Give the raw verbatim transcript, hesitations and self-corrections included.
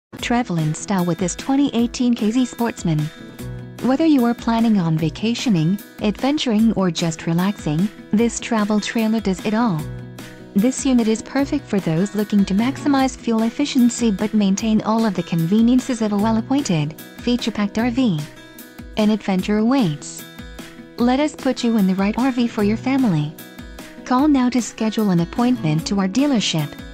Travel in style with this twenty eighteen K Z Sportsman. Whether you are planning on vacationing, adventuring or just relaxing, this travel trailer does it all. This unit is perfect for those looking to maximize fuel efficiency but maintain all of the conveniences of a well-appointed, feature-packed R V. An adventure awaits. Let us put you in the right R V for your family. Call now to schedule an appointment to our dealership.